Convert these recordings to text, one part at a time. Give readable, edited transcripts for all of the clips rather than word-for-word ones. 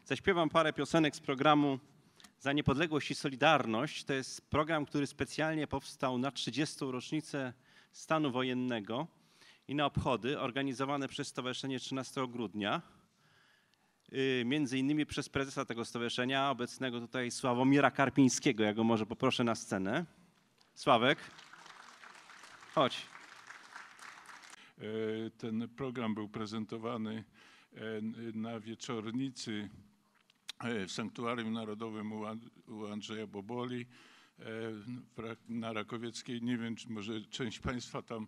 Zaśpiewam parę piosenek z programu Za Niepodległość i Solidarność. To jest program, który specjalnie powstał na 30. rocznicę stanu wojennego i na obchody organizowane przez Stowarzyszenie 13 grudnia. Między innymi przez prezesa tego stowarzyszenia, obecnego tutaj Sławomira Karpińskiego. Ja go może poproszę na scenę. Sławek, chodź. Ten program był prezentowany na wieczornicy w Sanktuarium Narodowym u Andrzeja Boboli na Rakowieckiej. Nie wiem, czy może część Państwa tam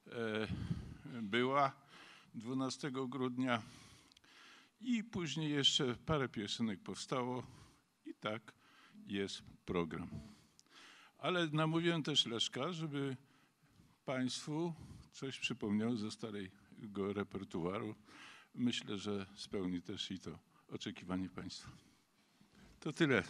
była 12 grudnia. I później jeszcze parę piosenek powstało i tak jest program. Ale namówiłem też Leszka, żeby Państwu coś przypomniał ze starego repertuaru. Myślę, że spełni też i to oczekiwanie Państwa. To tyle.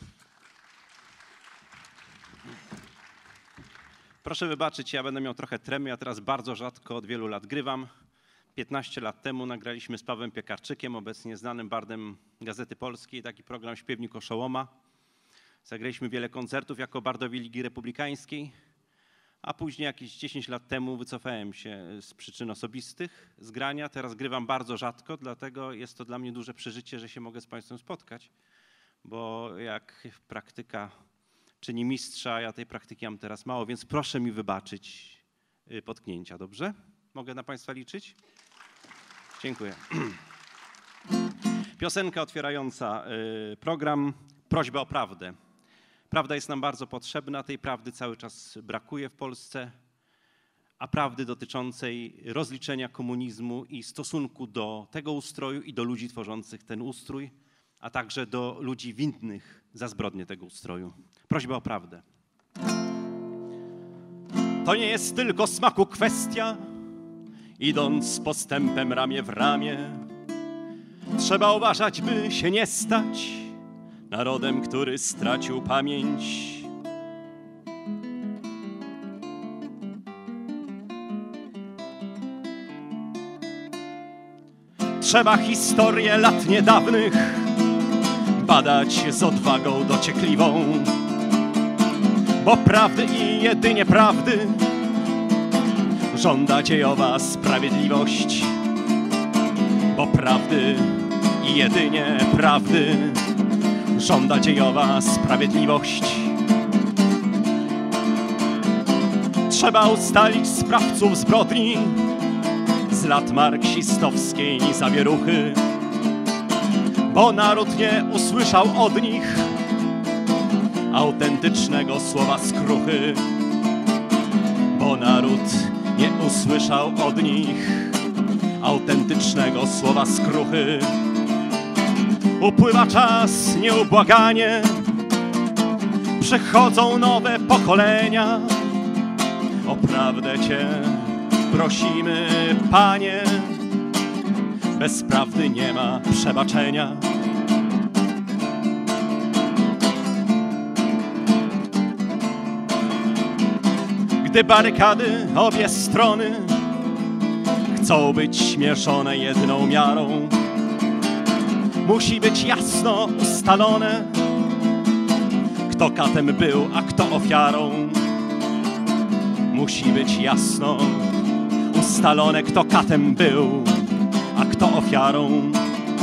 Proszę wybaczyć, ja będę miał trochę tremy. Ja teraz bardzo rzadko od wielu lat grywam. 15 lat temu nagraliśmy z Pawłem Piekarczykiem, obecnie znanym bardem Gazety Polskiej, taki program Śpiewnik Oszołoma. Zagraliśmy wiele koncertów jako bardowie Ligi Republikańskiej, a później jakieś 10 lat temu wycofałem się z przyczyn osobistych z grania. Teraz grywam bardzo rzadko, dlatego jest to dla mnie duże przeżycie, że się mogę z Państwem spotkać, bo jak praktyka czyni mistrza, ja tej praktyki mam teraz mało, więc proszę mi wybaczyć potknięcia, dobrze? Mogę na Państwa liczyć? Dziękuję. Piosenka otwierająca program, prośba o prawdę. Prawda jest nam bardzo potrzebna, tej prawdy cały czas brakuje w Polsce, a prawdy dotyczącej rozliczenia komunizmu i stosunku do tego ustroju i do ludzi tworzących ten ustrój, a także do ludzi winnych za zbrodnie tego ustroju. Prośba o prawdę. To nie jest tylko smaku kwestia, idąc postępem ramię w ramię. Trzeba uważać, by się nie stać narodem, który stracił pamięć. Trzeba historię lat niedawnych badać z odwagą dociekliwą, bo prawdy i jedynie prawdy żąda dziejowa sprawiedliwość. Bo prawdy i jedynie prawdy żąda dziejowa sprawiedliwość. Trzeba ustalić sprawców zbrodni z lat marksistowskiej zawieruchy, bo naród nie usłyszał od nich autentycznego słowa skruchy. Bo naród nie usłyszał od nich autentycznego słowa skruchy. Upływa czas nieubłaganie, przychodzą nowe pokolenia. O prawdę Cię prosimy, Panie, bez prawdy nie ma przebaczenia. Gdy barykady obie strony chcą być śmieszone jedną miarą, musi być jasno ustalone, kto katem był, a kto ofiarą. Musi być jasno ustalone, kto katem był, a kto ofiarą.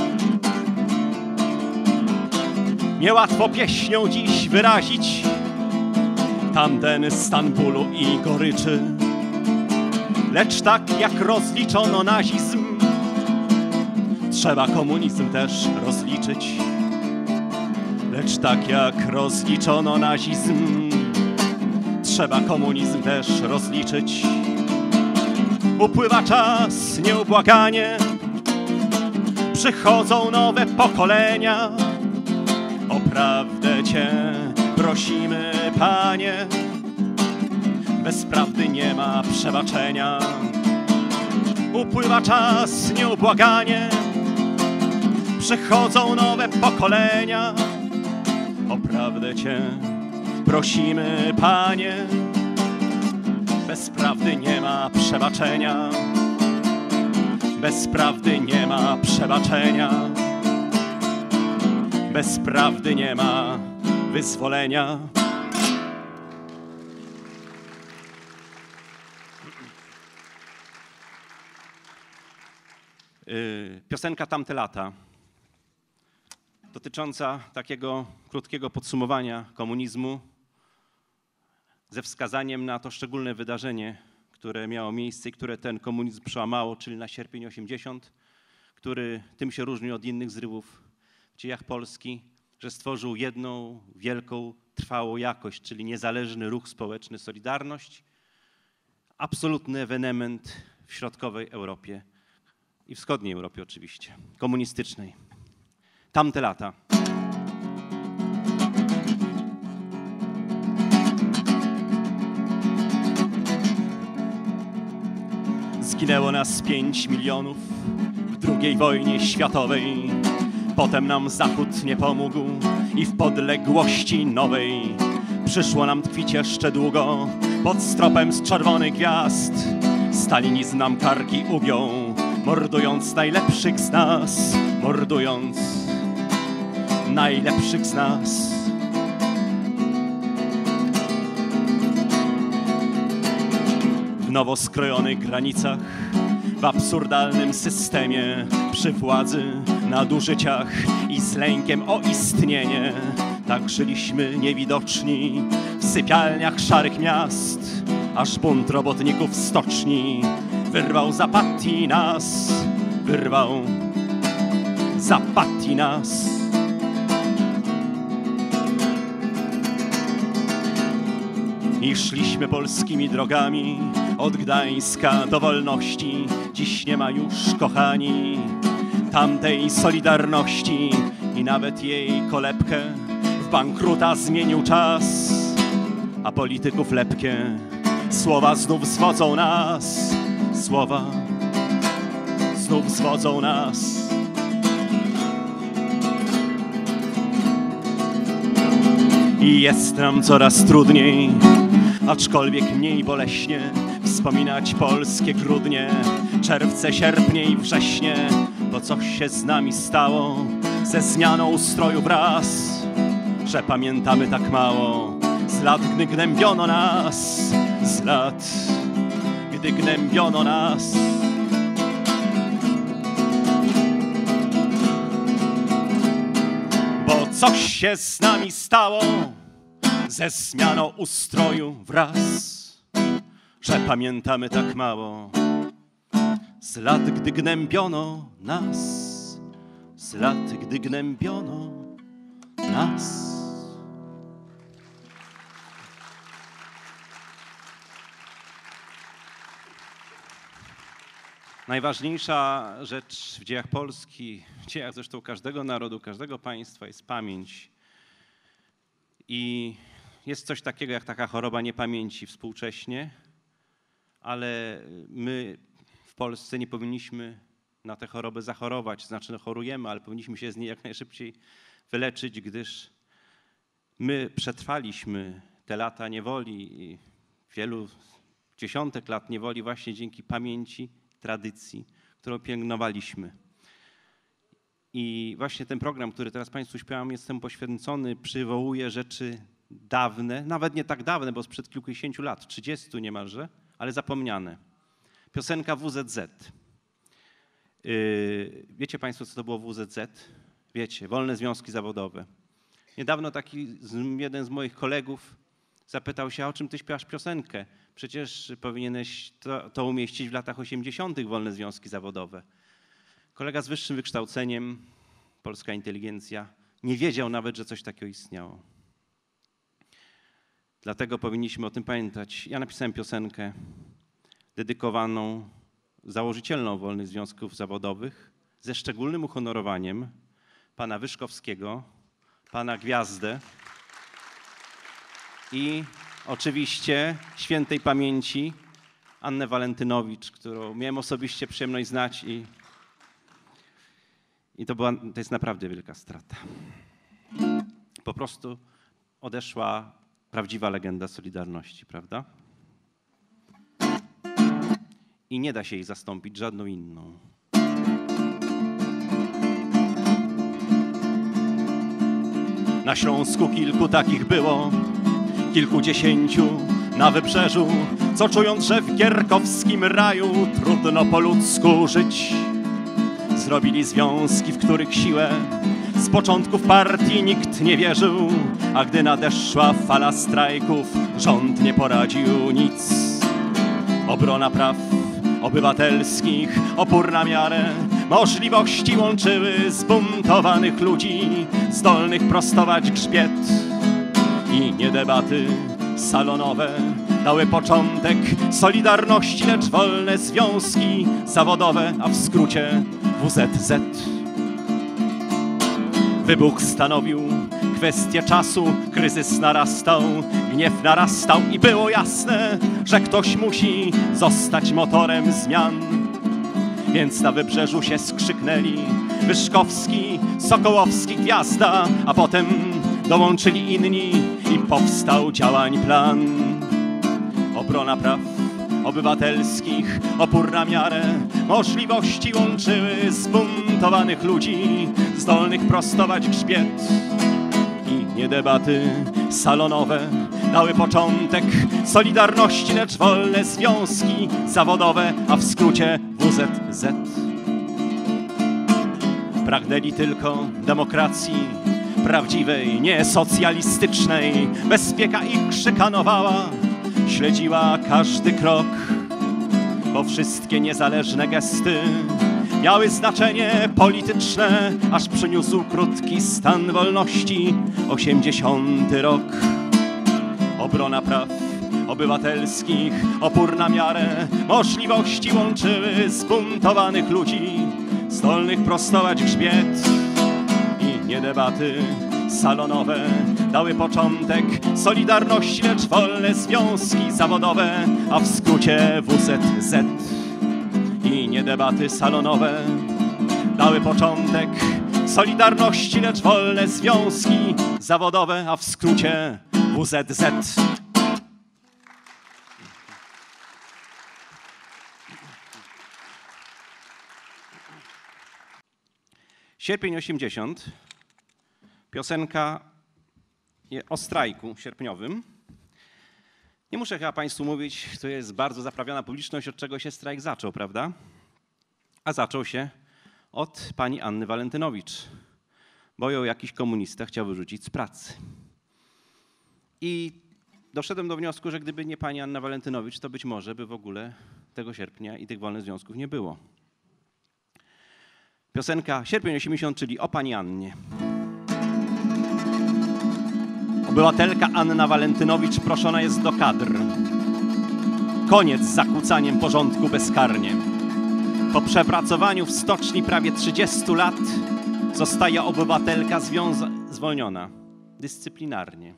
Niełatwo pieśnią dziś wyrazić tamten stan bólu i goryczy, lecz tak jak rozliczono nazizm, trzeba komunizm też rozliczyć. Lecz tak jak rozliczono nazizm, trzeba komunizm też rozliczyć. Upływa czas nieubłaganie, przychodzą nowe pokolenia. O prawdę Cię prosimy, Panie, bez prawdy nie ma przebaczenia. Upływa czas nieubłaganie, przychodzą nowe pokolenia. O prawdę Cię prosimy, Panie, bez prawdy nie ma przebaczenia. Bez prawdy nie ma przebaczenia. Bez prawdy nie ma wyzwolenia. Piosenka Tamte lata, dotycząca takiego krótkiego podsumowania komunizmu ze wskazaniem na to szczególne wydarzenie, które miało miejsce i które ten komunizm przełamało, czyli na sierpień 80, który tym się różnił od innych zrywów w dziejach Polski, że stworzył jedną wielką, trwałą jakość, czyli niezależny ruch społeczny Solidarność, absolutny ewenement w środkowej Europie i wschodniej Europie oczywiście, komunistycznej. Tamte lata. Zginęło nas 5 milionów w II wojnie światowej. Potem nam Zachód nie pomógł i w podległości nowej przyszło nam tkwić jeszcze długo pod stropem z czerwonych gwiazd. Stalinizm nam karki ugiął, mordując najlepszych z nas, mordując najlepszych z nas. W nowo skrojonych granicach, w absurdalnym systemie, przy władzy, nadużyciach i z lękiem o istnienie, tak żyliśmy niewidoczni w sypialniach szarych miast, aż bunt robotników w stoczni wyrwał Zapatti nas, wyrwał Zapatti nas. I szliśmy polskimi drogami od Gdańska do wolności. Dziś nie ma już, kochani, tamtej Solidarności i nawet jej kolebkę w bankruta zmienił czas, a polityków lepkie słowa znów zwodzą nas, słowa znów zwodzą nas. I jest nam coraz trudniej, aczkolwiek mniej boleśnie, wspominać polskie grudnie, czerwce, sierpnie i wrześnie, bo coś się z nami stało ze zmianą ustroju wraz, że pamiętamy tak mało z lat, gdy gnębiono nas, z lat, gdy gnębiono nas. Bo coś się z nami stało ze zmianą ustroju wraz, że pamiętamy tak mało z lat, gdy gnębiono nas, z lat, gdy gnębiono nas. Najważniejsza rzecz w dziejach Polski, w dziejach zresztą każdego narodu, każdego państwa jest pamięć. I jest coś takiego jak taka choroba niepamięci współcześnie, ale my w Polsce nie powinniśmy na tę chorobę zachorować. Znaczy chorujemy, ale powinniśmy się z niej jak najszybciej wyleczyć, gdyż my przetrwaliśmy te lata niewoli i wielu dziesiątek lat niewoli właśnie dzięki pamięci, tradycji, którą pielęgnowaliśmy. I właśnie ten program, który teraz Państwu śpiewam, jest temu poświęcony, przywołuje rzeczy dawne, nawet nie tak dawne, bo sprzed kilkudziesięciu lat, 30 niemalże, ale zapomniane. Piosenka WZZ. Wiecie Państwo, co to było WZZ? Wiecie, Wolne Związki Zawodowe. Niedawno jeden z moich kolegów zapytał się, a o czym ty śpiewasz piosenkę? Przecież powinieneś to umieścić w latach 80. Wolne Związki Zawodowe. Kolega z wyższym wykształceniem, polska inteligencja, nie wiedział nawet, że coś takiego istniało. Dlatego powinniśmy o tym pamiętać. Ja napisałem piosenkę dedykowaną założycielom Wolnych Związków Zawodowych ze szczególnym uhonorowaniem pana Wyszkowskiego, pana Gwiazdę i oczywiście świętej pamięci Annę Walentynowicz, którą miałem osobiście przyjemność znać i to jest naprawdę wielka strata. Po prostu odeszła prawdziwa legenda Solidarności, prawda? I nie da się jej zastąpić żadną inną. Na Śląsku kilku takich było, kilkudziesięciu na wybrzeżu, co czując, że w gierkowskim raju trudno po ludzku żyć. Zrobili związki, w których siłę z początków partii nikt nie wierzył, a gdy nadeszła fala strajków, rząd nie poradził nic. Obrona praw obywatelskich, opór na miarę możliwości łączyły zbuntowanych ludzi, zdolnych prostować grzbiet. I nie debaty salonowe dały początek Solidarności, lecz wolne związki zawodowe, a w skrócie WZZ. Wybuch stanowił kwestię czasu, kryzys narastał, gniew narastał i było jasne, że ktoś musi zostać motorem zmian. Więc na wybrzeżu się skrzyknęli Wyszkowski, Sokołowski, Gwiazda, a potem dołączyli inni i powstał działań plan. Obrona praw obywatelskich, opór na miarę możliwości łączyły zbuntowanych ludzi, zdolnych prostować grzbiet. I nie debaty salonowe dały początek Solidarności, lecz wolne związki zawodowe, a w skrócie WZZ. Pragnęli tylko demokracji prawdziwej, nie socjalistycznej. Bezpieka ich szykanowała, śledziła każdy krok, bo wszystkie niezależne gesty miały znaczenie polityczne, aż przyniósł krótki stan wolności 80. rok. Obrona praw obywatelskich, opór na miarę możliwości łączyły zbuntowanych ludzi, zdolnych prostować grzbiet. I nie debaty salonowe dały początek Solidarności, lecz wolne związki zawodowe, a w skrócie WZZ. I nie debaty salonowe dały początek Solidarności, lecz wolne związki zawodowe, a w skrócie WZZ. Sierpień 80. Piosenka o strajku sierpniowym. Nie muszę chyba Państwu mówić, to jest bardzo zaprawiona publiczność, od czego się strajk zaczął, prawda? A zaczął się od pani Anny Walentynowicz, bo ją jakiś komunista chciał wyrzucić z pracy. I doszedłem do wniosku, że gdyby nie pani Anna Walentynowicz, to być może by w ogóle tego sierpnia i tych wolnych związków nie było. Piosenka Sierpień 80, czyli o pani Annie. Obywatelka Anna Walentynowicz proszona jest do kadr. Koniec z zakłócaniem porządku bezkarnie. Po przepracowaniu w stoczni prawie 30 lat zostaje obywatelka zwolniona dyscyplinarnie.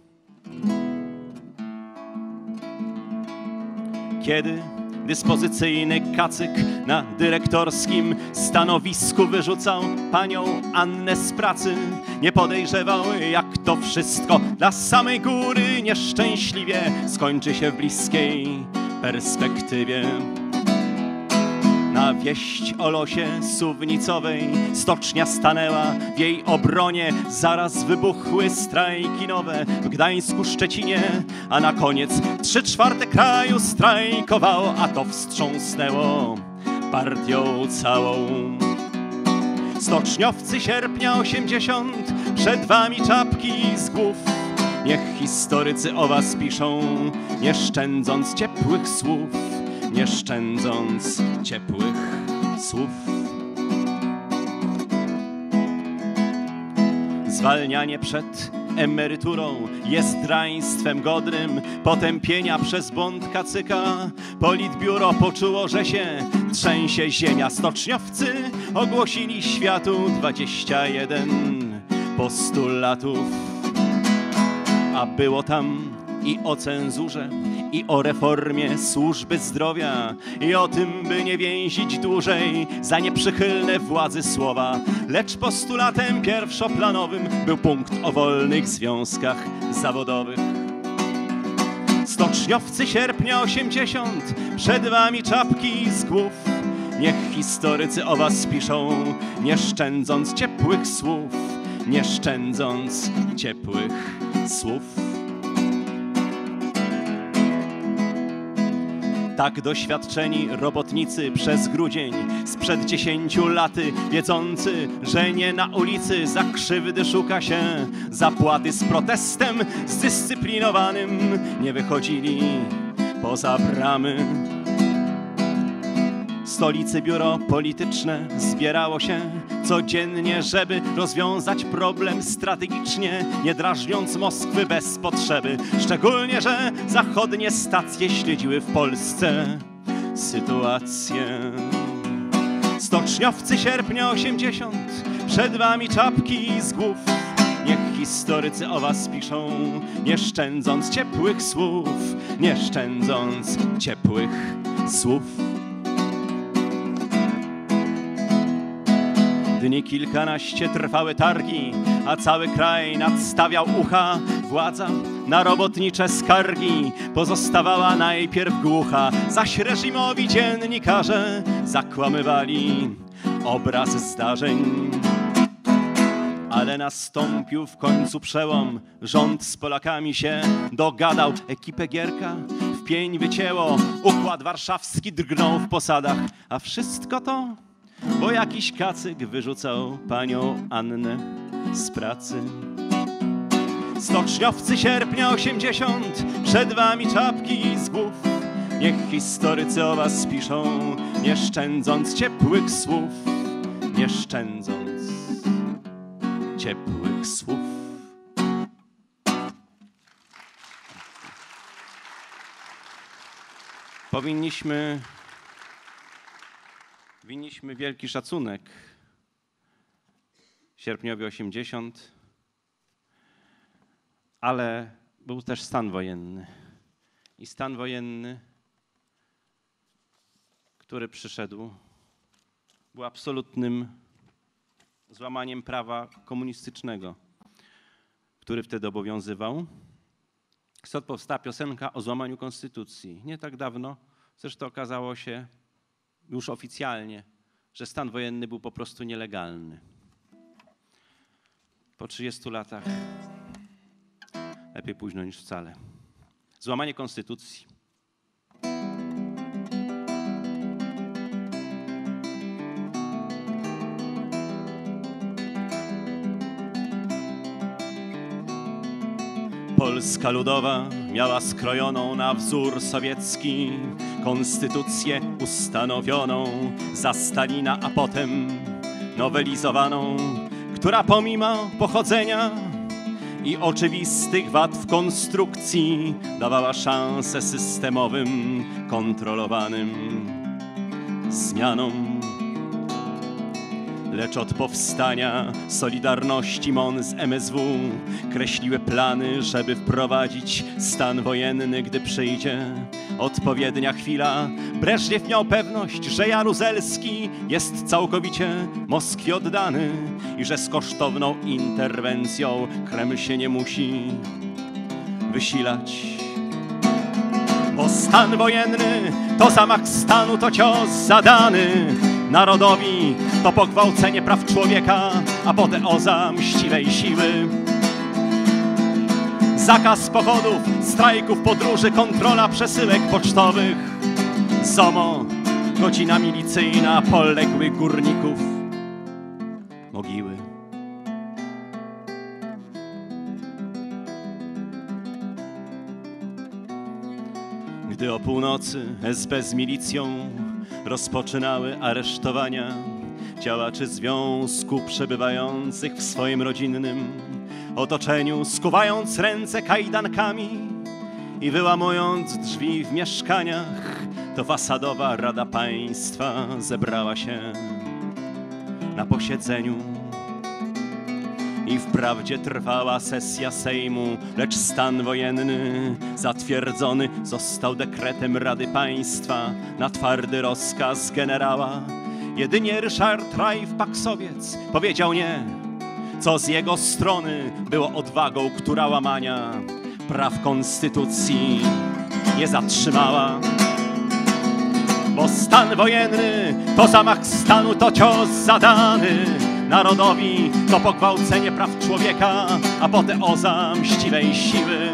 Kiedy dyspozycyjny kacyk na dyrektorskim stanowisku wyrzucał panią Annę z pracy, nie podejrzewał, jak to wszystko dla samej góry nieszczęśliwie skończy się w bliskiej perspektywie. Na wieść o losie Suwnicowej stocznia stanęła w jej obronie. Zaraz wybuchły strajki nowe w Gdańsku, Szczecinie, a na koniec 3/4 kraju strajkowało, a to wstrząsnęło partią całą. Stoczniowcy sierpnia 80, przed wami czapki z głów. Niech historycy o was piszą, nie szczędząc ciepłych słów. Nie szczędząc ciepłych słów. Zwalnianie przed emeryturą jest draństwem godnym potępienia przez błąd kacyka. Politbiuro poczuło, że się trzęsie ziemia. Stoczniowcy ogłosili światu 21 postulatów. A było tam i o cenzurze, i o reformie służby zdrowia, i o tym, by nie więzić dłużej za nieprzychylne władzy słowa. Lecz postulatem pierwszoplanowym był punkt o wolnych związkach zawodowych. Stoczniowcy sierpnia 80, przed wami czapki z głów. Niech historycy o was piszą, nie szczędząc ciepłych słów. nie szczędząc ciepłych słów. Tak doświadczeni robotnicy przez grudzień sprzed 10 laty, wiedzący, że nie na ulicy za krzywdy szuka się zapłaty, z protestem zdyscyplinowanym nie wychodzili poza bramy. W stolicy biuro polityczne zbierało się codziennie, żeby rozwiązać problem strategicznie, nie drażniąc Moskwy bez potrzeby. Szczególnie, że zachodnie stacje śledziły w Polsce sytuację. Stoczniowcy sierpnia 80, przed wami czapki z głów. Niech historycy o was piszą, nie szczędząc ciepłych słów, nie szczędząc ciepłych słów. Dni kilkanaście trwały targi, a cały kraj nadstawiał ucha. Władza na robotnicze skargi pozostawała najpierw głucha, zaś reżimowi dziennikarze zakłamywali obraz zdarzeń. Ale nastąpił w końcu przełom, rząd z Polakami się dogadał. Ekipę Gierka w pień wycięło, układ warszawski drgnął w posadach. A wszystko to, bo jakiś kacyk wyrzucał panią Annę z pracy. Stoczniowcy sierpnia 80, przed wami czapki z głów. Niech historycy o was piszą, nie szczędząc ciepłych słów, nie szczędząc ciepłych słów. Winniśmy wielki szacunek sierpniowi 80, ale był też stan wojenny. I stan wojenny, który przyszedł, był absolutnym złamaniem prawa komunistycznego, który wtedy obowiązywał. Stąd powstała piosenka o złamaniu konstytucji. Nie tak dawno zresztą okazało się już oficjalnie, że stan wojenny był po prostu nielegalny. Po 30 latach lepiej późno niż wcale. Złamanie konstytucji. Polska Ludowa miała skrojoną na wzór sowiecki konstytucję ustanowioną za Stalina, a potem nowelizowaną, która pomimo pochodzenia i oczywistych wad w konstrukcji dawała szansę systemowym, kontrolowanym zmianom. Lecz od powstania Solidarności MON z MSW kreśliły plany, żeby wprowadzić stan wojenny, gdy przyjdzie odpowiednia chwila. Breżniew miał pewność, że Jaruzelski jest całkowicie Moskwie oddany i że z kosztowną interwencją Kreml się nie musi wysilać. Bo stan wojenny to zamach stanu, to cios zadany narodowi, to pogwałcenie praw człowieka, apoteoza mściwej siły. Zakaz pochodów, strajków, podróży, kontrola przesyłek pocztowych. ZOMO, godzina milicyjna poległych górników, mogiły. Gdy o północy SB z milicją rozpoczynały aresztowania działaczy związku przebywających w swoim rodzinnym otoczeniu, skuwając ręce kajdankami i wyłamując drzwi w mieszkaniach, to fasadowa Rada Państwa zebrała się na posiedzeniu. I wprawdzie trwała sesja Sejmu, lecz stan wojenny zatwierdzony został dekretem Rady Państwa na twardy rozkaz generała. Jedynie Ryszard Rajf-Paksowiec powiedział nie, co z jego strony było odwagą, która łamania praw konstytucji nie zatrzymała. Bo stan wojenny to zamach stanu, to cios zadany narodowi to pogwałcenie praw człowieka, apoteoza mściwej siły.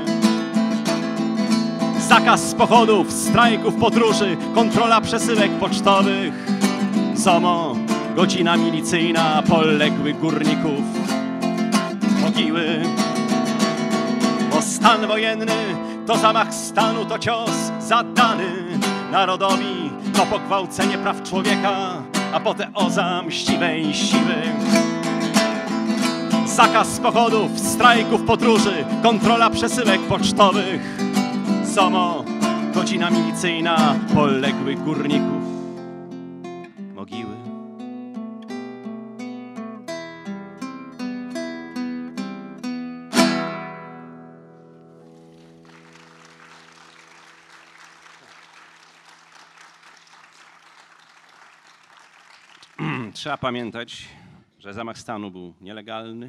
Zakaz pochodów, strajków, podróży, kontrola przesyłek pocztowych. ZOMO, godzina milicyjna poległych górników. Mogiły, bo stan wojenny to zamach stanu, to cios zadany narodowi, to pogwałcenie praw człowieka, apoteoza mściwej siły. Zakaz pochodów, strajków, podróży, kontrola przesyłek pocztowych. ZOMO, godzina milicyjna poległych górników. Mogiły. Trzeba pamiętać, że zamach stanu był nielegalny,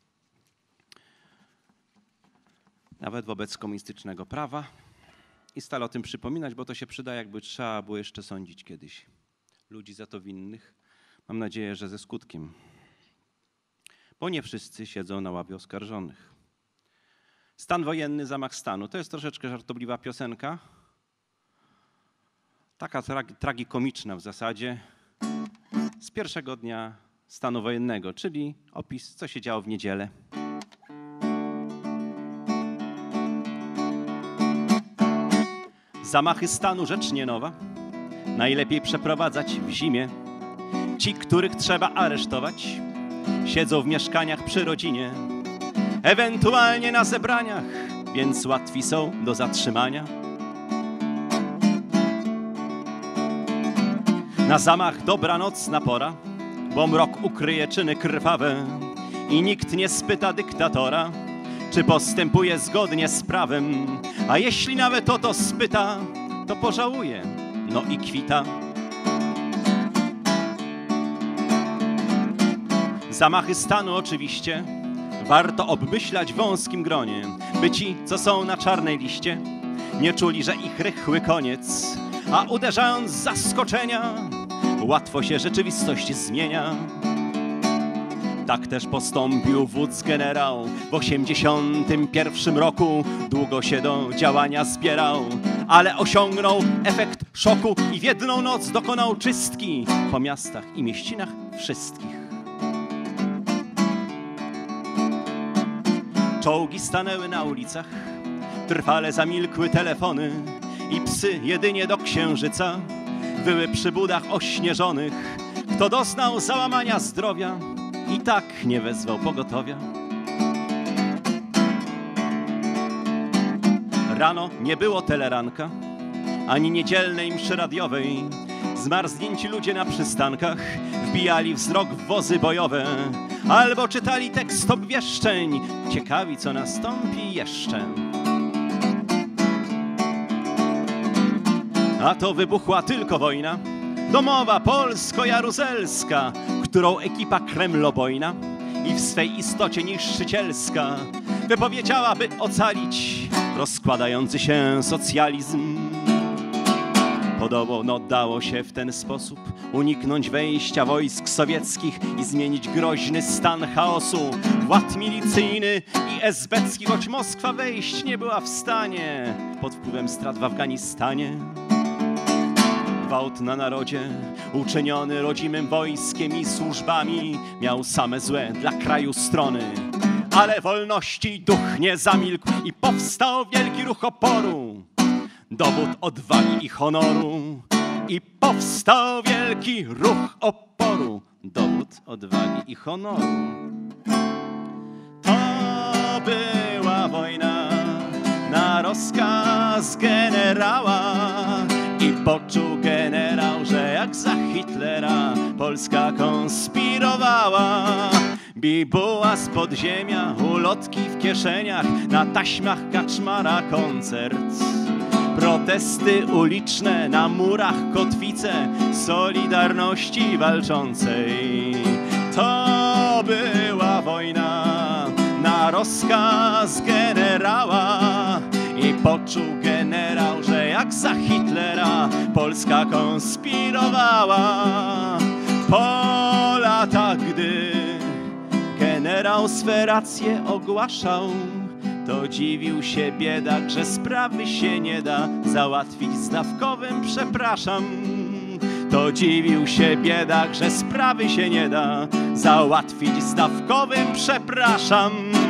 nawet wobec komunistycznego prawa. I stale o tym przypominać, bo to się przyda, jakby trzeba było jeszcze sądzić kiedyś ludzi za to winnych. Mam nadzieję, że ze skutkiem. Bo nie wszyscy siedzą na ławie oskarżonych. Stan wojenny, zamach stanu. To jest troszeczkę żartobliwa piosenka. Taka tragikomiczna w zasadzie. Z pierwszego dnia stanu wojennego, czyli opis, co się działo w niedzielę. Zamachy stanu rzecz nie nowa, najlepiej przeprowadzać w zimie. Ci, których trzeba aresztować, siedzą w mieszkaniach przy rodzinie, ewentualnie na zebraniach, więc łatwi są do zatrzymania. Na zamach dobranocna pora, bo mrok ukryje czyny krwawe i nikt nie spyta dyktatora, czy postępuje zgodnie z prawem, a jeśli nawet o to spyta, to pożałuje, no i kwita. Zamachy stanu oczywiście warto obmyślać w wąskim gronie, by ci, co są na czarnej liście, nie czuli, że ich rychły koniec, a uderzając z zaskoczenia, łatwo się rzeczywistość zmienia. Tak też postąpił wódz generał w 81 roku. Długo się do działania zbierał, ale osiągnął efekt szoku i w jedną noc dokonał czystki po miastach i mieścinach wszystkich. Czołgi stanęły na ulicach, trwale zamilkły telefony i psy jedynie do księżyca wyły przy budach ośnieżonych. Kto doznał załamania zdrowia, i tak nie wezwał pogotowia. Rano nie było teleranka, ani niedzielnej mszy radiowej. Zmarznięci ludzie na przystankach wbijali wzrok w wozy bojowe, albo czytali tekst obwieszczeń, ciekawi co nastąpi jeszcze. A to wybuchła tylko wojna, domowa, polsko-jaruzelska, którą ekipa kremlobojna i w swej istocie niszczycielska wypowiedziała, by ocalić rozkładający się socjalizm. Podobno dało się w ten sposób uniknąć wejścia wojsk sowieckich i zmienić groźny stan chaosu w ład milicyjny i esbecki, choć Moskwa wejść nie była w stanie pod wpływem strat w Afganistanie. Gwałt na narodzie, uczyniony rodzimym wojskiem i służbami, miał same złe dla kraju strony. Ale wolności duch nie zamilkł i powstał wielki ruch oporu, dowód odwagi i honoru. I powstał wielki ruch oporu, dowód odwagi i honoru. To była wojna na rozkaz generała i poczuł generał, że jak za Hitlera Polska konspirowała. Bibuła z podziemia, ulotki w kieszeniach, na taśmach kaczmara koncert. Protesty uliczne, na murach kotwice Solidarności walczącej. To była wojna na rozkaz generała i poczuł generał, że jak za Hitlera Polska konspirowała. Po latach, gdy miał swe racje, ogłaszał. To dziwił się biedak, że sprawy się nie da załatwić zdawkowym przepraszam. To dziwił się biedak, że sprawy się nie da załatwić zdawkowym przepraszam.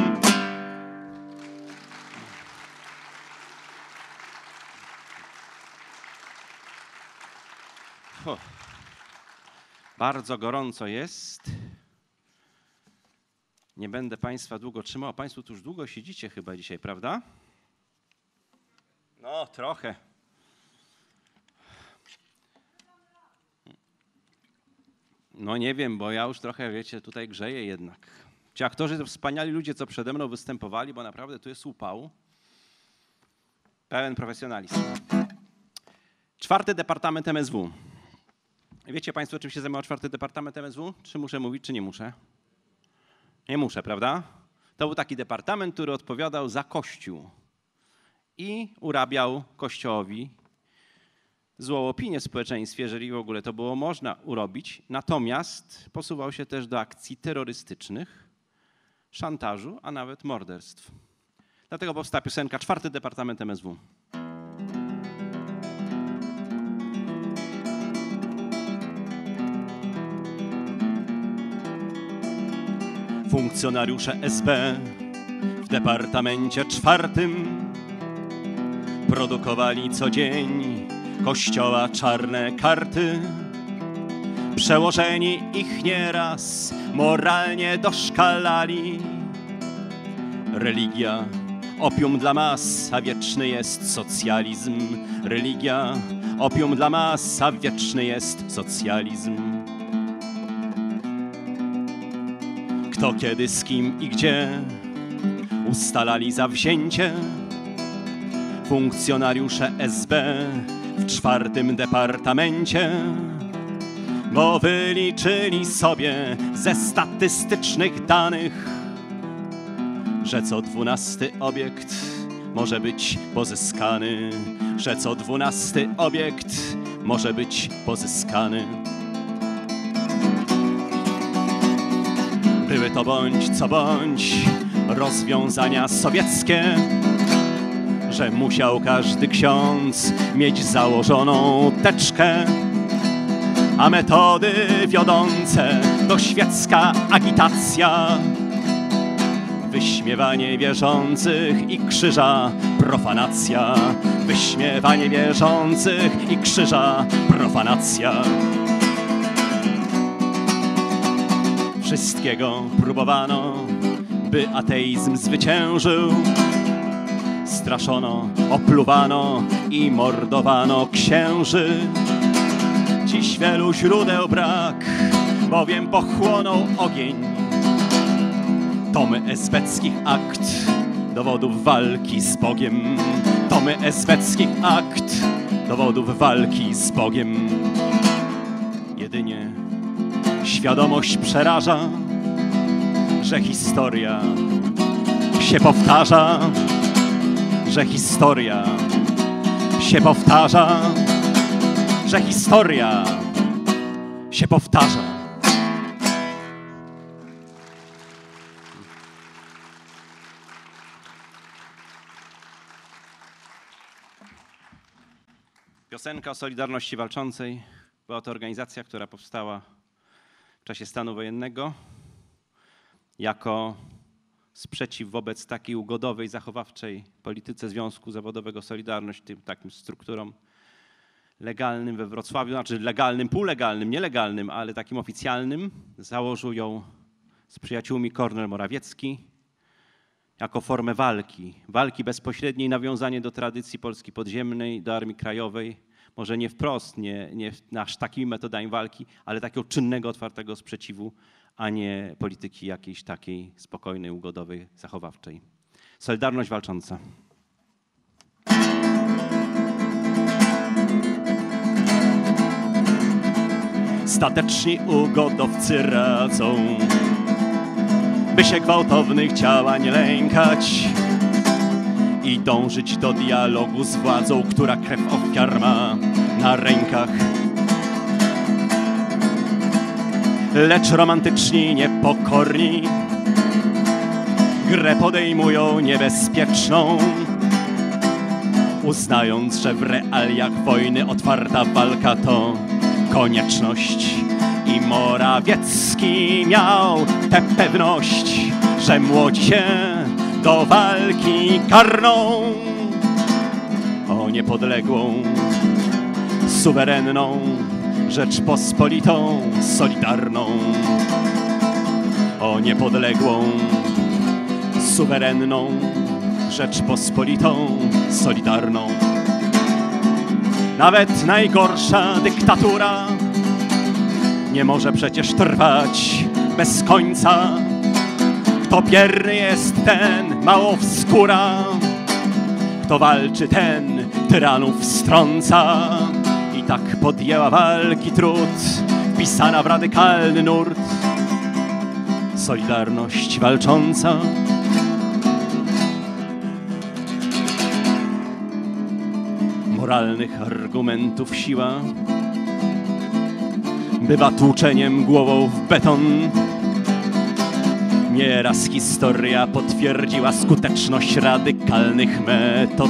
Bardzo gorąco jest. Nie będę Państwa długo trzymał. Państwo tu już długo siedzicie chyba dzisiaj, prawda? No, trochę. No nie wiem, bo ja już trochę, wiecie, tutaj grzeję jednak. Ci aktorzy to wspaniali ludzie, co przede mną występowali, bo naprawdę tu jest upał. Pełen profesjonalizm. 4. Departament MSW. Wiecie Państwo, czym się zajmował 4. Departament MSW? Czy muszę mówić, czy nie muszę? Nie muszę, prawda? To był taki departament, który odpowiadał za Kościół i urabiał Kościołowi złą opinię w społeczeństwie, jeżeli w ogóle to było można urobić. Natomiast posuwał się też do akcji terrorystycznych, szantażu, a nawet morderstw. Dlatego powstała piosenka 4. Departament MSW. Funkcjonariusze SB w Departamencie 4 produkowali co dzień Kościoła czarne karty. Przełożeni ich nieraz moralnie doszkalali. Religia, opium dla mas, a wieczny jest socjalizm. Religia, opium dla mas, a wieczny jest socjalizm. Kto kiedy z kim i gdzie ustalali zawzięcie. Funkcjonariusze SB w 4. Departamencie, bo wyliczyli sobie ze statystycznych danych, że co 12. obiekt może być pozyskany, że co 12. obiekt może być pozyskany. Były to bądź co bądź rozwiązania sowieckie, że musiał każdy ksiądz mieć założoną teczkę, a metody wiodące to świecka agitacja, wyśmiewanie wierzących i krzyża profanacja, wyśmiewanie wierzących i krzyża profanacja. Wszystkiego próbowano, by ateizm zwyciężył. Straszono, opluwano i mordowano księży. Dziś wielu źródeł brak, bowiem pochłonął ogień tomy esbeckich akt dowodów walki z Bogiem. Tomy esbeckich akt dowodów walki z Bogiem. Jedynie świadomość przeraża, że historia się powtarza, że historia się powtarza, że historia się powtarza. Piosenka o Solidarności Walczącej. Była to organizacja, która powstała w czasie stanu wojennego jako sprzeciw wobec takiej ugodowej, zachowawczej polityce Związku Zawodowego Solidarność, tym takim strukturom legalnym we Wrocławiu, znaczy legalnym, półlegalnym, nielegalnym, ale takim oficjalnym. Założył ją z przyjaciółmi Kornel Morawiecki jako formę walki bezpośredniej, nawiązanie do tradycji Polski podziemnej, do Armii Krajowej, może nie wprost, nie aż takimi metodami walki, ale takiego czynnego, otwartego sprzeciwu, a nie polityki jakiejś takiej spokojnej, ugodowej, zachowawczej. Solidarność walcząca. Stateczni ugodowcy radzą, by się gwałtownych działań lękać i dążyć do dialogu z władzą, która krew ofiar ma na rękach. Lecz romantyczni, niepokorni grę podejmują niebezpieczną, uznając, że w realiach wojny otwarta walka to konieczność. I Morawiecki miał tę pewność, że młodzi się do walki karną o niepodległą, suwerenną Rzeczpospolitą solidarną. O niepodległą, suwerenną Rzeczpospolitą solidarną. Nawet najgorsza dyktatura nie może przecież trwać bez końca. Kto bierny jest, ten małowskóra, kto walczy, ten tyranów strąca. I tak podjęła walki trud, wpisana w radykalny nurt Solidarność walcząca. Moralnych argumentów siła bywa tłuczeniem głową w beton. Nieraz historia potwierdziła skuteczność radykalnych metod.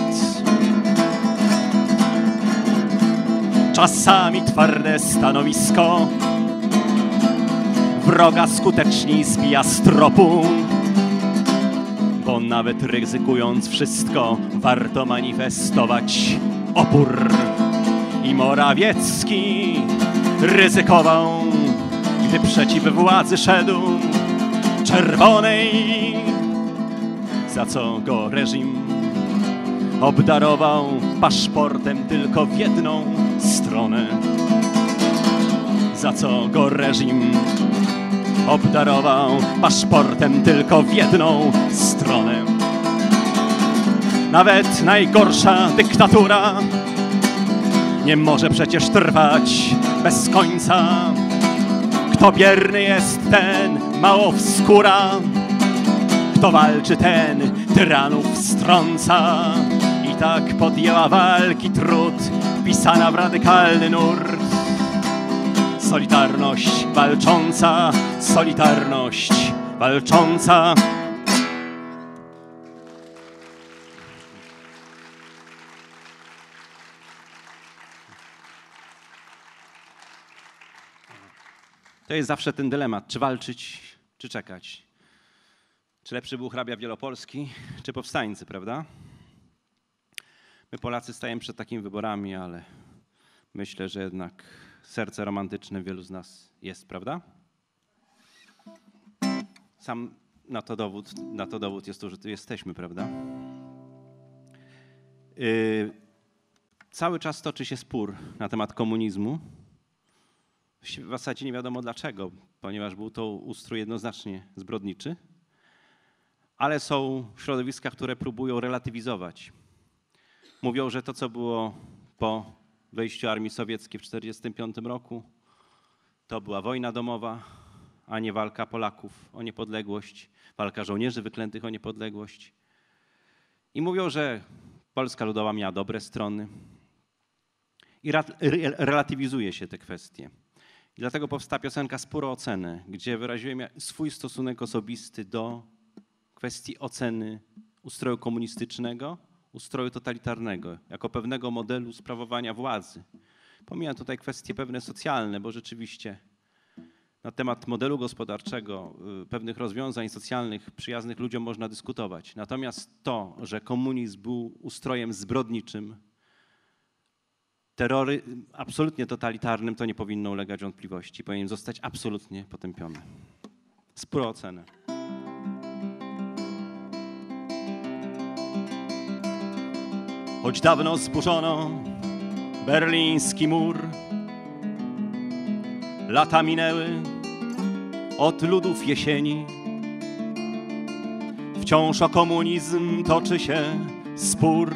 Czasami twarde stanowisko wroga skuteczniej zbija z tropu, bo nawet ryzykując wszystko, warto manifestować opór. I Morawiecki ryzykował, gdy przeciw władzy szedł czerwonej, za co go reżim obdarował paszportem tylko w jedną stronę. Za co go reżim obdarował paszportem tylko w jedną stronę. Nawet najgorsza dyktatura nie może przecież trwać bez końca. Kto bierny jest, ten małowskóra, kto walczy, ten tyranów strąca. I tak podjęła walki trud, wpisana w radykalny nurt. Solidarność walcząca, solidarność walcząca. To jest zawsze ten dylemat, czy walczyć, czy czekać. Czy lepszy był hrabia wielopolski, czy powstańcy, prawda? My Polacy stajemy przed takimi wyborami, ale myślę, że jednak serce romantyczne wielu z nas jest, prawda? Sam na to dowód jest to, że tu jesteśmy, prawda? Cały czas toczy się spór na temat komunizmu. W zasadzie nie wiadomo dlaczego, ponieważ był to ustrój jednoznacznie zbrodniczy, ale są środowiska, które próbują relatywizować. Mówią, że to, co było po wejściu armii sowieckiej w 1945 roku, to była wojna domowa, a nie walka Polaków o niepodległość, walka żołnierzy wyklętych o niepodległość. I mówią, że Polska Ludowa miała dobre strony i relatywizuje się te kwestie. I dlatego powstała piosenka Spór o ocenę, gdzie wyraziłem swój stosunek osobisty do kwestii oceny ustroju komunistycznego, ustroju totalitarnego, jako pewnego modelu sprawowania władzy. Pomijam tutaj kwestie pewne socjalne, bo rzeczywiście na temat modelu gospodarczego, pewnych rozwiązań socjalnych przyjaznych ludziom można dyskutować. Natomiast to, że komunizm był ustrojem zbrodniczym, absolutnie totalitarnym, to nie powinno ulegać wątpliwości. Powinien zostać absolutnie potępiony. Spór o ocenę. Choć dawno zburzono berliński mur, lata minęły od ludów jesieni, wciąż o komunizm toczy się spór.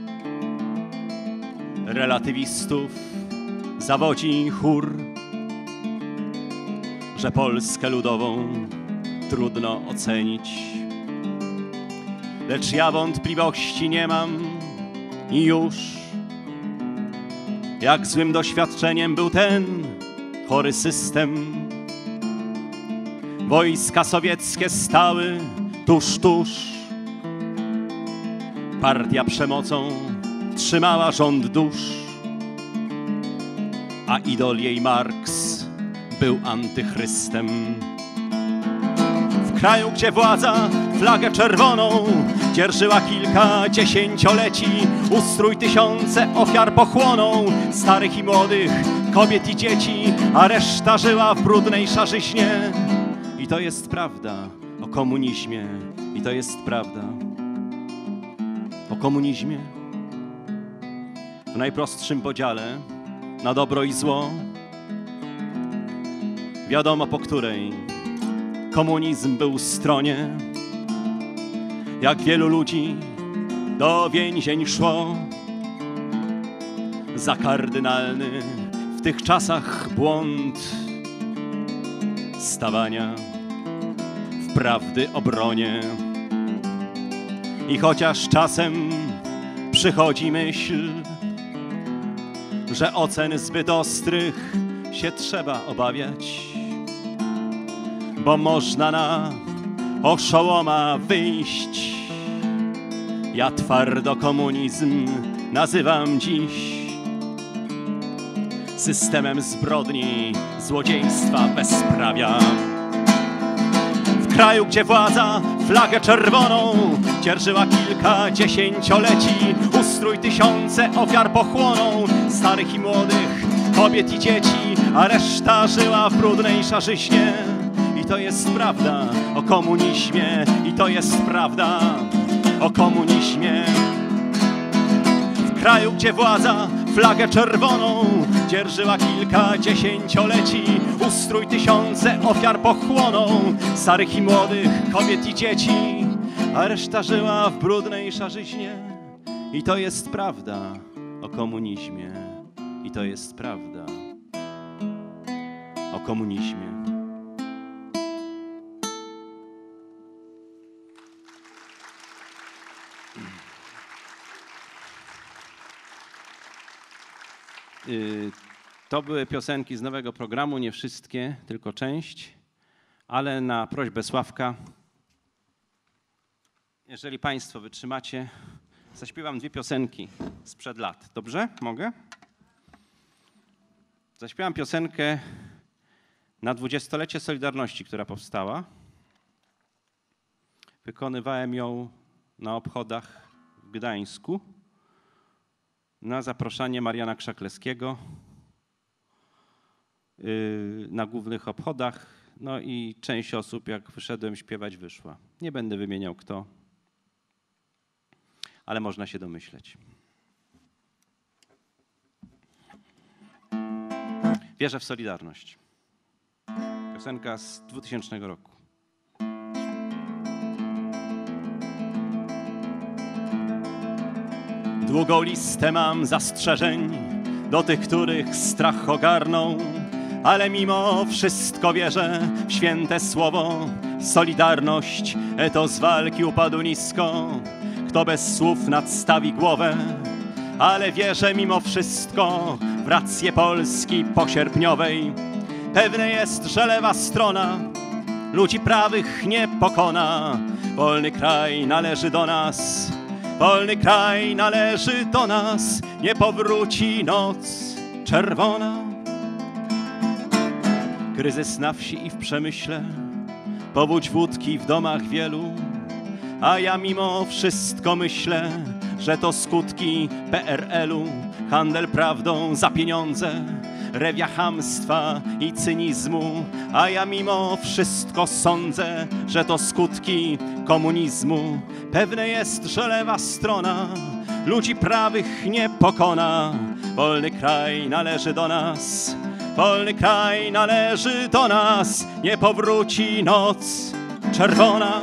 Relatywistów zawodzi chór, że Polskę Ludową trudno ocenić. Lecz ja wątpliwości nie mam i już, jak złym doświadczeniem był ten chory system. Wojska sowieckie stały tuż. Partia przemocą trzymała rząd dusz, a idol jej Marks był antychrystem. W kraju, gdzie władza flagę czerwoną dzierżyła kilka dziesięcioleci, ustrój tysiące ofiar pochłonął, starych i młodych, kobiet i dzieci, a reszta żyła w brudnej szarzyźnie. I to jest prawda o komunizmie, i to jest prawda o komunizmie. W najprostszym podziale na dobro i zło, wiadomo po której komunizm był stronie. Jak wielu ludzi do więzień szło za kardynalny w tych czasach błąd stawania w prawdy obronie. I chociaż czasem przychodzi myśl, że ocen zbyt ostrych się trzeba obawiać, bo można na oszołoma wyjść, ja twardo komunizm nazywam dziś systemem zbrodni, złodziejstwa, bezprawia. W kraju, gdzie władza flagę czerwoną dzierżyła kilka dziesięcioleci, ustrój tysiące ofiar pochłonął, starych i młodych, kobiet i dzieci, a reszta żyła w brudnej szarzyźnie. I to jest prawda o komunizmie, i to jest prawda o komunizmie. W kraju, gdzie władza flagę czerwoną dzierżyła kilka dziesięcioleci, ustrój tysiące ofiar pochłonął, starych i młodych, kobiet i dzieci, a reszta żyła w brudnej szarzyźnie. I to jest prawda o komunizmie, i to jest prawda o komunizmie. To były piosenki z nowego programu, nie wszystkie, tylko część, ale na prośbę Sławka, jeżeli Państwo wytrzymacie, zaśpiewam 2 piosenki sprzed lat. Dobrze? Mogę? Zaśpiewam piosenkę na 20-lecie Solidarności, która powstała. Wykonywałem ją na obchodach w Gdańsku na zaproszenie Mariana Krzaklewskiego na głównych obchodach. No i część osób, jak wyszedłem śpiewać, wyszła. Nie będę wymieniał kto, ale można się domyśleć. Wierzę w Solidarność. Piosenka z 2000 roku. Długą listę mam zastrzeżeń do tych, których strach ogarnął, ale mimo wszystko wierzę w święte słowo. Solidarność to z walki upadł nisko, kto bez słów nadstawi głowę, ale wierzę mimo wszystko w rację Polski posierpniowej. Pewne jest, że lewa strona ludzi prawych nie pokona. Wolny kraj należy do nas, wolny kraj należy do nas, nie powróci noc czerwona. Kryzys na wsi i w przemyśle, powódź wódki w domach wielu, a ja mimo wszystko myślę, że to skutki PRL-u, handel prawdą za pieniądze, rewia chamstwa i cynizmu, a ja mimo wszystko sądzę, że to skutki komunizmu. Pewne jest, że lewa strona ludzi prawych nie pokona. Wolny kraj należy do nas, wolny kraj należy do nas, nie powróci noc czerwona.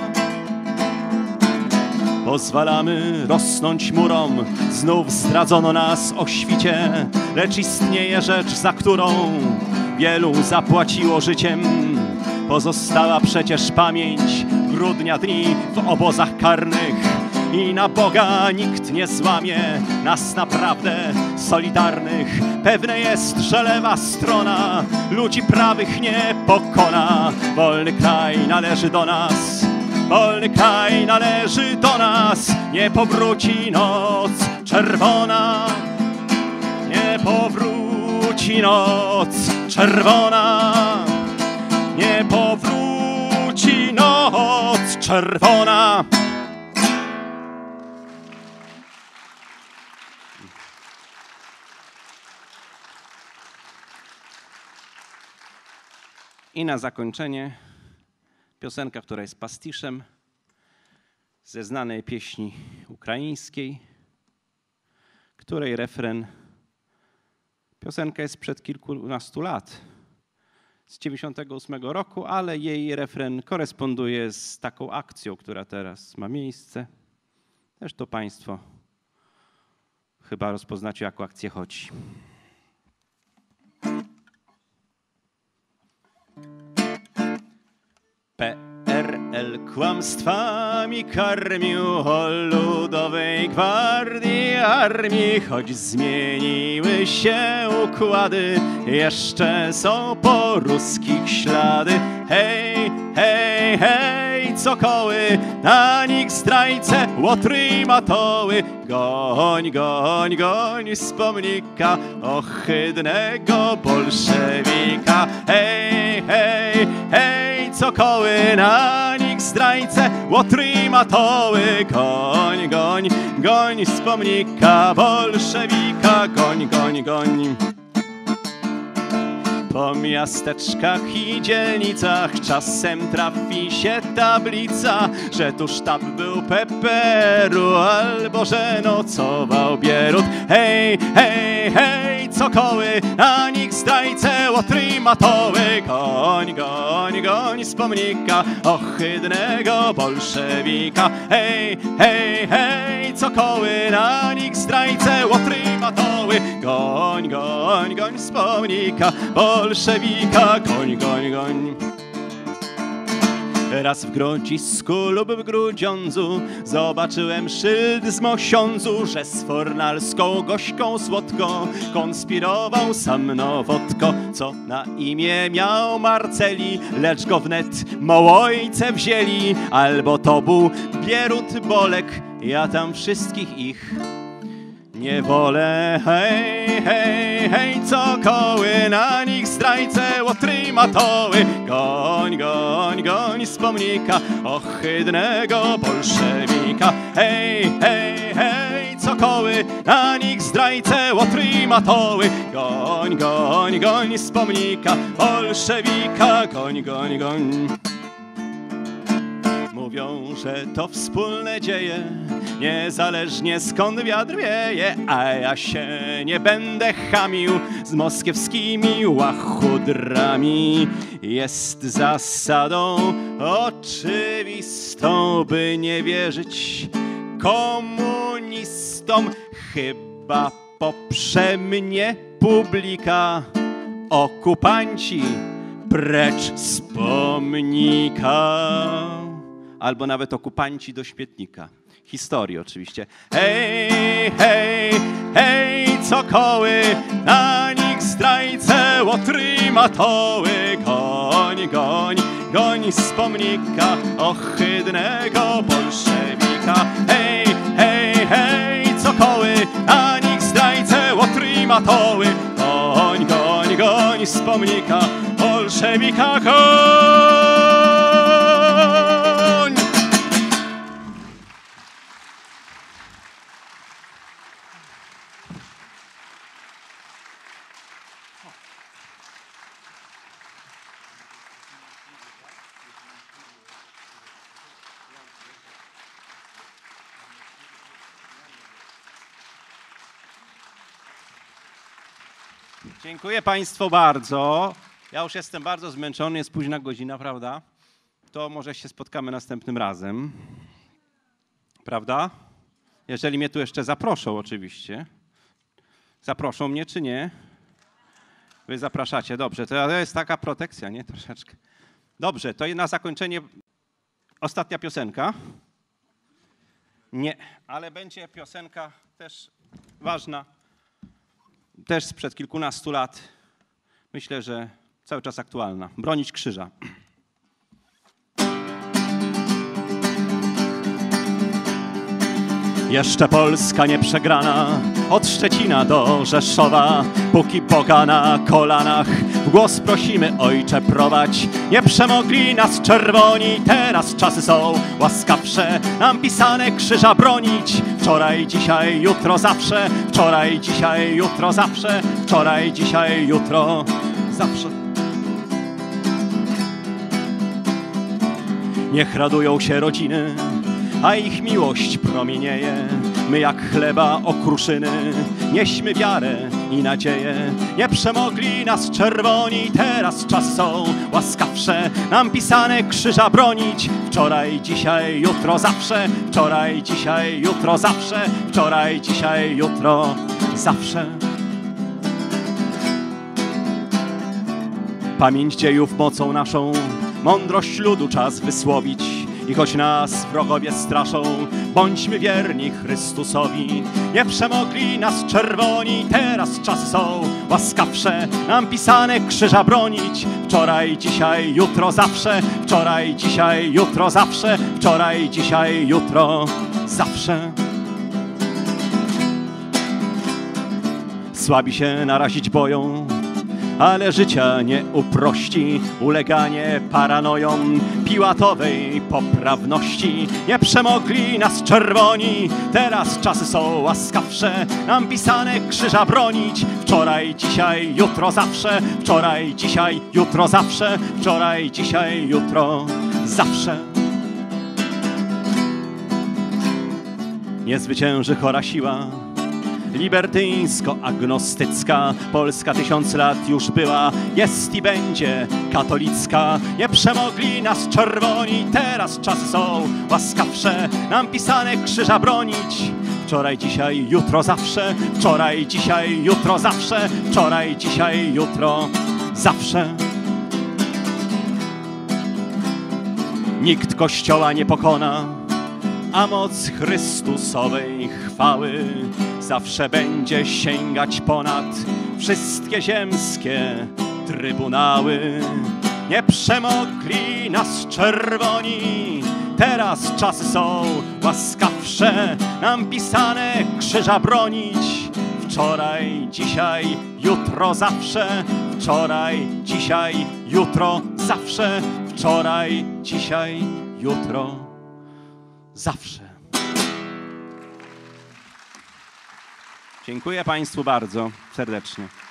Pozwalamy rosnąć murom, znów zdradzono nas o świcie, lecz istnieje rzecz, za którą wielu zapłaciło życiem. Pozostała przecież pamięć grudnia dni w obozach karnych i na Boga nikt nie złamie nas naprawdę solidarnych. Pewne jest, że lewa strona ludzi prawych nie pokona. Wolny kraj należy do nas, wolny kraj należy do nas. Nie powróci noc czerwona, nie powróci noc czerwona, nie powróci noc czerwona. I na zakończenie piosenka, która jest pastiszem ze znanej pieśni ukraińskiej, której refren, piosenka jest sprzed kilkunastu lat, z 98 roku, ale jej refren koresponduje z taką akcją, która teraz ma miejsce. Też to Państwo chyba rozpoznacie, jaką akcję chodzi. PRL kłamstwami karmił o Ludowej Gwardii Armii, choć zmieniły się układy, jeszcze są po ruskich ślady. Hej, hej, hej, cokoły, na nich zdrajce, łotry i matoły. Goń, goń, goń z pomnika ohydnego bolszewika. Hej, hej, hej, cokoły, na nich zdrajce, łotry i matoły. Goń, goń, goń z pomnika bolszewika. Goń, goń, goń. Po miasteczkach i dzielnicach czasem trafi się tablica, że tu sztab był PPR-u albo że nocował Bierut. Hej, hej, hej, cokoły, na nich zdrajce, łotry i matoły. Goń, goń, goń z pomnika ohydnego bolszewika. Hej, hej, hej, cokoły, na nich zdrajce, łotry i matoły. Goń, goń, goń z pomnika bolszewika. Goń, goń, goń. Raz w Grodzisku lub w Grudziądzu zobaczyłem szyld z Mosiądzu, że z fornalską Gośką Słodką konspirował sam Nowotko, co na imię miał Marceli, lecz go wnet Mołojce wzięli. Albo to był Bierut Bolek, ja tam wszystkich ich nie wolę. Hej, hej, hej, cokoły, na nich zdrajce, łotry i matoły. Goń, goń, goń z pomnika ohydnego bolszewika. Hej, hej, hej, cokoły, na nich zdrajce, łotry i matoły. Goń, goń, goń z pomnika bolszewika. Goń, goń, goń. Mówią, że to wspólne dzieje, niezależnie skąd wiatr wieje, a ja się nie będę chamił z moskiewskimi łachudrami. Jest zasadą oczywistą, by nie wierzyć komunistom. Chyba poprze mnie publika, okupanci precz z pomnika. Albo nawet okupanci do śmietnika. Historii oczywiście. Hej, hej, hej, cokoły, na nich zdrajce, łotry i matoły. Goń, goń, goń z pomnika ohydnego bolszewika. Hej, hej, hej, cokoły, na nich zdrajce, łotry i matoły. Goń, goń, goń z pomnika bolszewika. Goń! Dziękuję Państwu bardzo. Ja już jestem bardzo zmęczony, jest późna godzina, prawda? To może się spotkamy następnym razem. Prawda? Jeżeli mnie tu jeszcze zaproszą oczywiście. Zaproszą mnie czy nie? Wy zapraszacie, dobrze. To jest taka protekcja, nie? Troszeczkę. Dobrze, to na zakończenie ostatnia piosenka. Nie, ale będzie piosenka też ważna. Też sprzed kilkunastu lat. Myślę, że cały czas aktualna. Bronić krzyża. Jeszcze Polska nie przegrana, od Szczecina do Rzeszowa, póki Boga na kolanach, w głos prosimy, Ojcze, prowadź. Nie przemogli nas czerwoni, teraz czasy są łaskawsze, nam pisane krzyża bronić. Wczoraj, dzisiaj, jutro, zawsze, wczoraj, dzisiaj, jutro, zawsze, wczoraj, dzisiaj, jutro, zawsze. Niech radują się rodziny, a ich miłość promienieje. My jak chleba okruszyny nieśmy wiarę i nadzieję. Nie przemogli nas czerwoni, teraz czas są łaskawsze, nam pisane krzyża bronić. Wczoraj, dzisiaj, jutro, zawsze, wczoraj, dzisiaj, jutro, zawsze, wczoraj, dzisiaj, jutro, zawsze. Pamięć dziejów mocą naszą, mądrość ludu czas wysłowić. I choć nas wrogowie straszą, bądźmy wierni Chrystusowi. Nie przemogli nas czerwoni, teraz czasy są łaskawsze, nam pisane krzyża bronić. Wczoraj, dzisiaj, jutro, zawsze, wczoraj, dzisiaj, jutro, zawsze, wczoraj, dzisiaj, jutro, zawsze. Słabi się narazić boją, ale życia nie uprości uleganie paranojom Piłatowej poprawności. Nie przemogli nas czerwoni, teraz czasy są łaskawsze, nam pisane krzyża bronić. Wczoraj, dzisiaj, jutro, zawsze, wczoraj, dzisiaj, jutro, zawsze, wczoraj, dzisiaj, jutro, zawsze. Nie zwycięży chora siła libertyńsko-agnostycka. Polska 1000 lat już była, jest i będzie katolicka. Nie przemogli nas czerwoni, teraz czasy są łaskawsze, nam pisane krzyża bronić. Wczoraj, dzisiaj, jutro, zawsze, wczoraj, dzisiaj, jutro, zawsze, wczoraj, dzisiaj, jutro, zawsze. Nikt Kościoła nie pokona, a moc Chrystusowej chwały zawsze będzie sięgać ponad wszystkie ziemskie trybunały. Nie przemogli nas czerwoni, teraz czasy są łaskawsze, nam pisane krzyża bronić. Wczoraj, dzisiaj, jutro, zawsze, wczoraj, dzisiaj, jutro, zawsze, wczoraj, dzisiaj, jutro, zawsze. Dziękuję Państwu bardzo serdecznie.